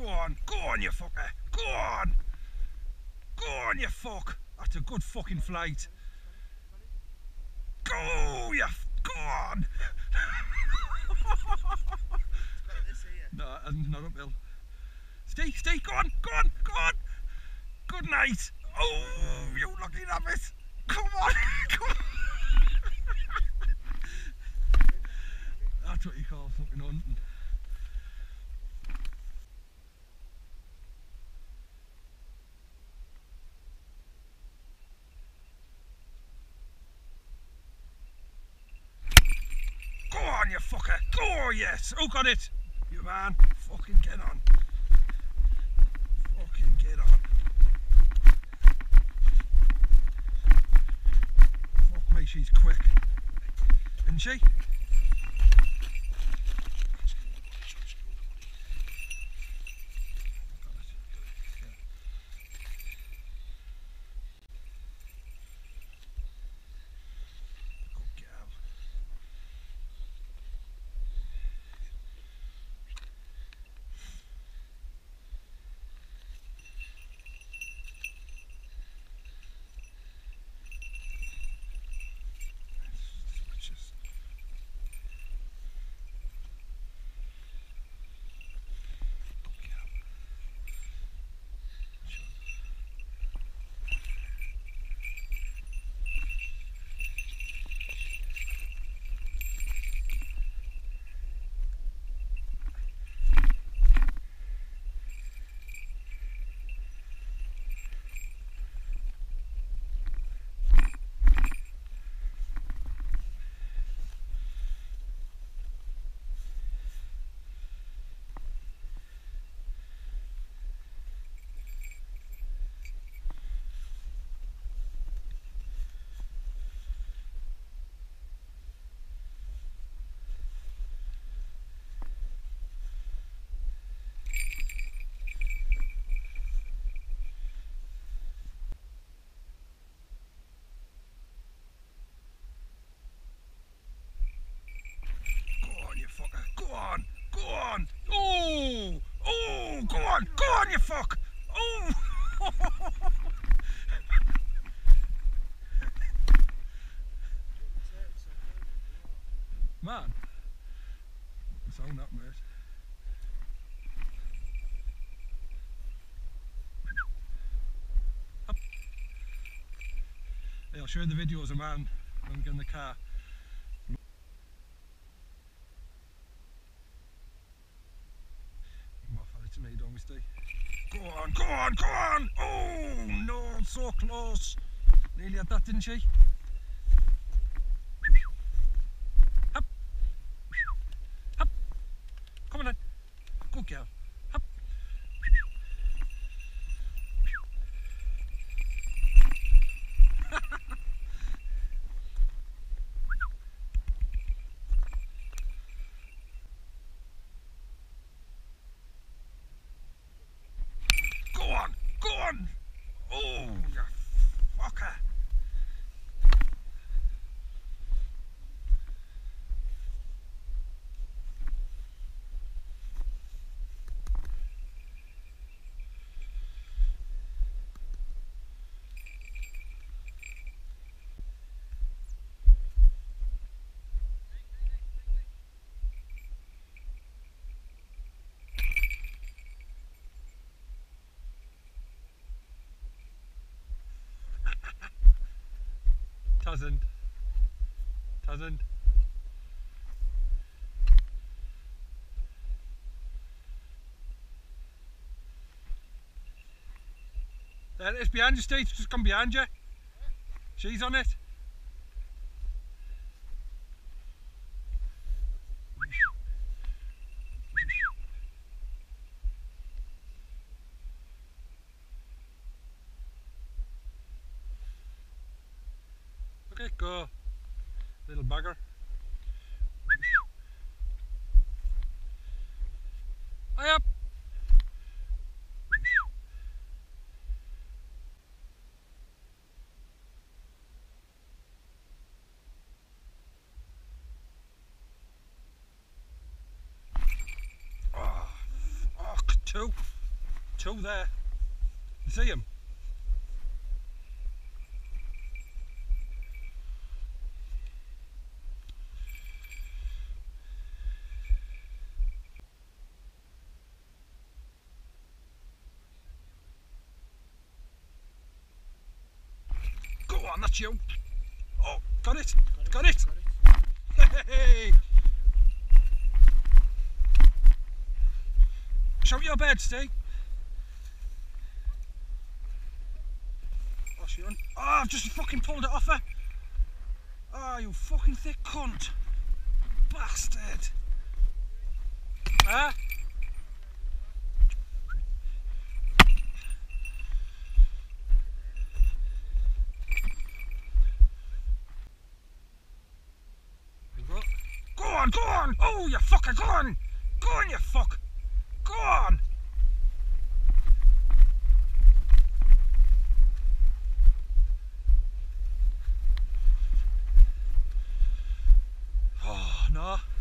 Go on, you fucker. Go on, you fuck. That's a good fucking flight. Go on. No, not uphill. Stay, go on. Good night. Oh, you lucky rabbit. Come on. That's what you call fucking hunting. Go on, you fucker. Go, yes. Who got it? You man. Fucking get on. Fucking get on. Fuck me, she's quick. Isn't she? Go on. Oh, go on, you fuck. Oh. Man, sound that, mate. Up. Hey, I'll show you the videos of man when I'm getting the car. To me, don't we, Steve? Go on! Oh no, so close. Nearly had that, didn't she? Up. Come on then. Good girl. Up. Go on! Oh, you fucker! Tasn't. There it is behind you, Steve. Just come behind you. She's on it. Okay, go. Little bugger. High up. Oh, fuck. two. Two there. You see him? Go on, that's you. Oh, got it. Got it. Hey! Show me your bed, Steve. Oh, Sharon. Oh, I've just fucking pulled it off her. Oh, you fucking thick cunt. Bastard. Huh? Go on, go on! Oh, you fucker, go on! Go on, you fuck! Go on! Oh, no.